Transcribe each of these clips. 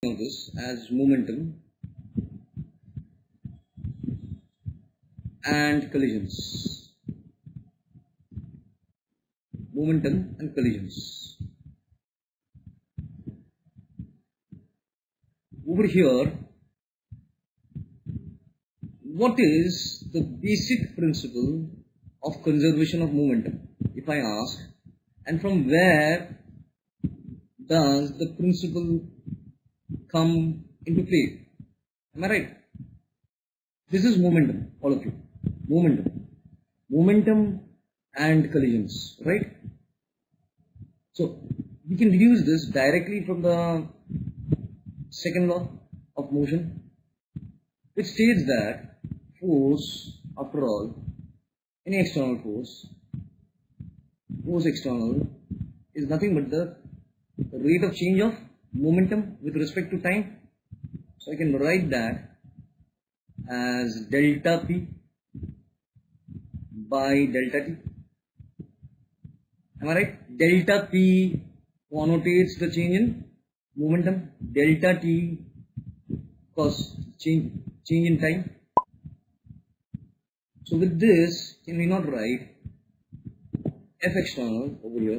of this as momentum and collisions. Momentum and collisions. Over here, what is the basic principle of conservation of momentum, if I ask, and from where does the principle come into play? Am I right? This is momentum, all of you. Momentum and collisions, right? So we can deduce this directly from the second law of motion, which states that force, after all, any external force external, is nothing but the rate of change of momentum with respect to time. So I can write that as delta P by delta T. Am I right? Delta P connotates the change in momentum, delta T cause change in time. So with this, can we not write F external over here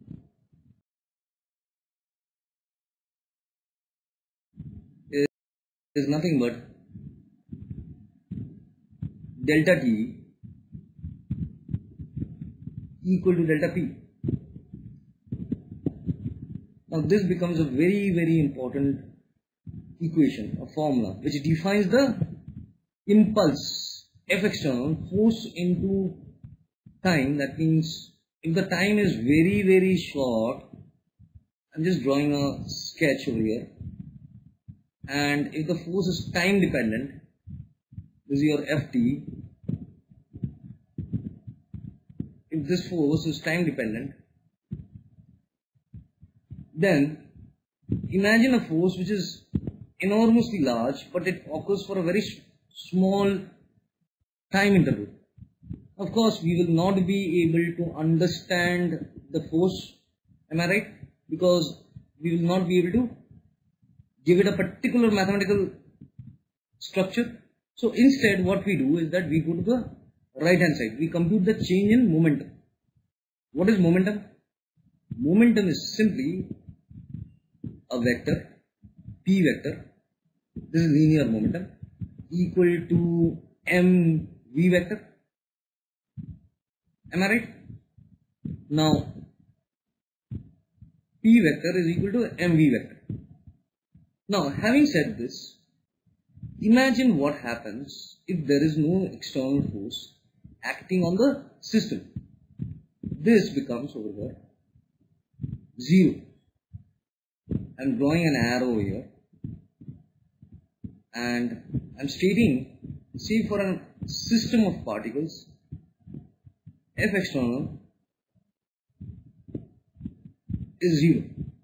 is nothing but delta T equal to delta P. Now this becomes a very, very important equation, a formula, which defines the impulse F external force into time. That means if the time is very, very short, I'm just drawing a sketch over here, and if the force is time dependent, this is your Ft. If this force is time dependent, then imagine a force which is enormously large, but it occurs for a very small time interval. Of course, we will not be able to understand the force, am I right? Because we will not be able to give it a particular mathematical structure. So instead, what we do is that we go to the right hand side. We compute the change in momentum. What is momentum? Momentum is simply a vector, P vector, this is linear momentum, equal to mv vector. Am I right? Now, P vector is equal to mv vector. Now, having said this, imagine what happens if there is no external force acting on the system. This becomes over here 0. I'm drawing an arrow here, and I'm stating, say for a system of particles, F external is 0.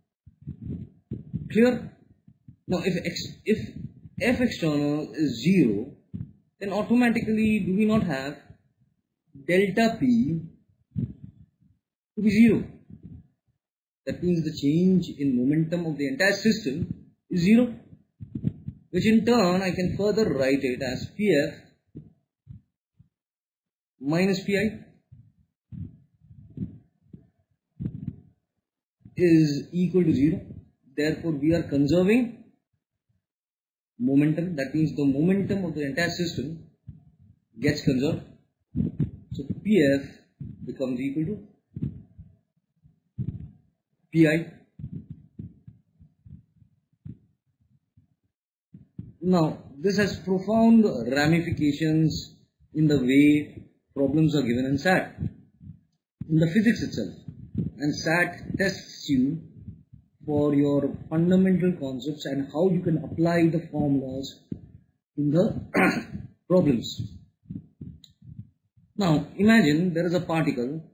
Clear? Now if F external is 0, then automatically do we not have delta P to be 0? That means the change in momentum of the entire system is 0, which in turn I can further write it as Pf minus Pi is equal to 0. Therefore, we are conserving momentum. That means the momentum of the entire system gets conserved. So Pf becomes equal to Pi. Now, this has profound ramifications in the way problems are given in SAT, in the physics itself. And SAT tests you for your fundamental concepts and how you can apply the formulas in the problems. Now, imagine there is a particle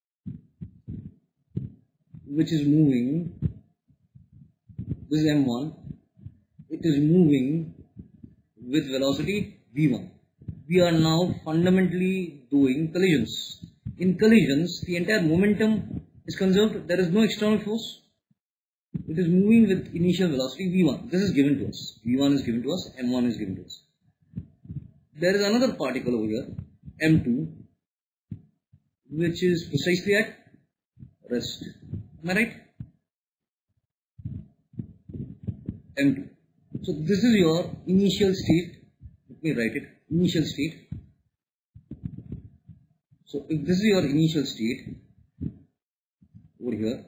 which is moving, this is m1, it is moving with velocity v1. We are now fundamentally doing collisions. In collisions, the entire momentum is conserved, there is no external force. it is moving with initial velocity v1. This is given to us. v1 is given to us, m1 is given to us. There is another particle over here, m2, which is precisely at rest. Am I right? m2. So this is your initial state. Let me write it. Initial state. So if this is your initial state over here,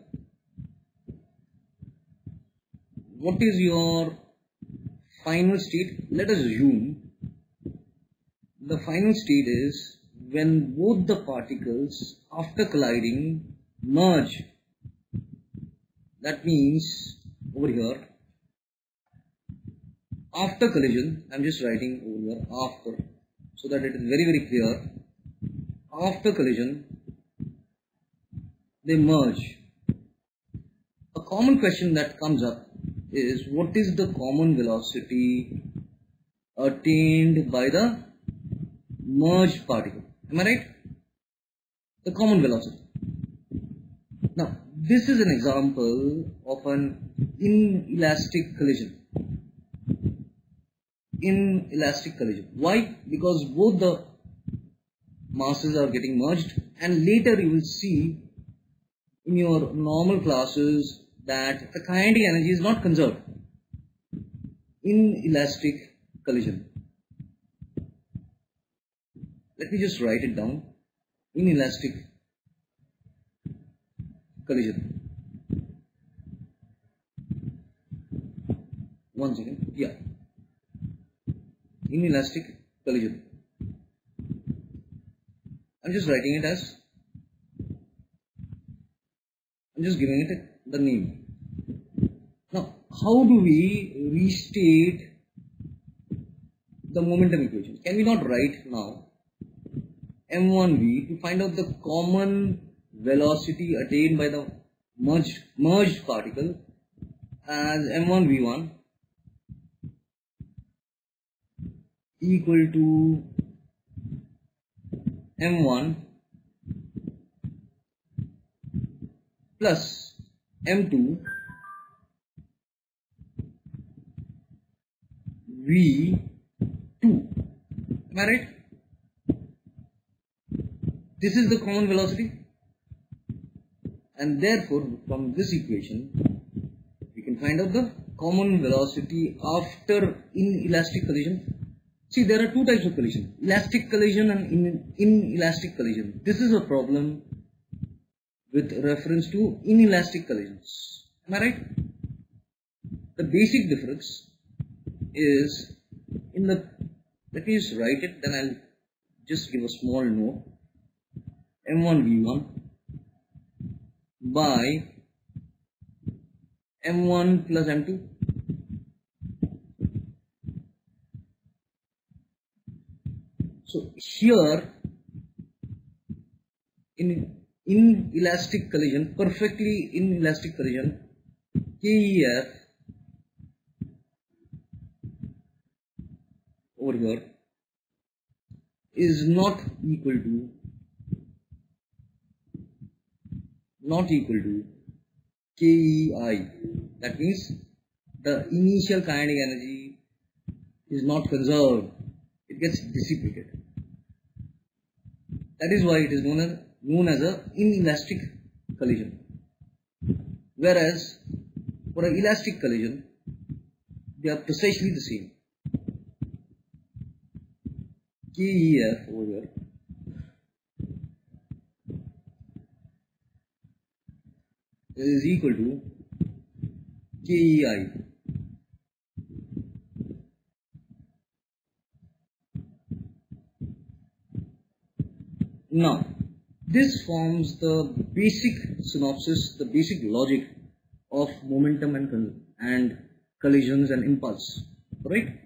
what is your final state? Let us assume the final state is when both the particles after colliding merge. That means over here, after collision, I am just writing over here after, so that it is very clear. After collision, they merge. A common question that comes up is, what is the common velocity attained by the merged particle? Am I right? The common velocity. Now, this is an example of an inelastic collision. Inelastic collision. Why? Because both the masses are getting merged, and later you will see in your normal classes that the kinetic energy is not conserved. Inelastic collision. Let me just write it down. Inelastic collision. One second. Yeah. Inelastic collision. I'm just writing it as, I'm just giving it the name. Now, how do we restate the momentum equation? Can we not write now m1v to find out the common velocity attained by the merged particle as m1v1 equal to m1 plus m2 v2. Am I right? This is the common velocity, and therefore from this equation we can find out the common velocity after inelastic collision. See, there are two types of collision, elastic collision and inelastic collision. This is a problem with reference to inelastic collisions. Am I right? The basic difference is in the, let me just write it, then I'll just give a small note. m1v1 by m1 plus m2. So here in inelastic collision, perfectly inelastic collision, KEF over here is not equal to KEI. That means the initial kinetic energy is not conserved, it gets dissipated. That is why it is known as a inelastic collision. Whereas for an elastic collision, they are precisely the same. KEF over here is equal to KEI. Now, this forms the basic synopsis, the basic logic of momentum and collisions and impulse, right?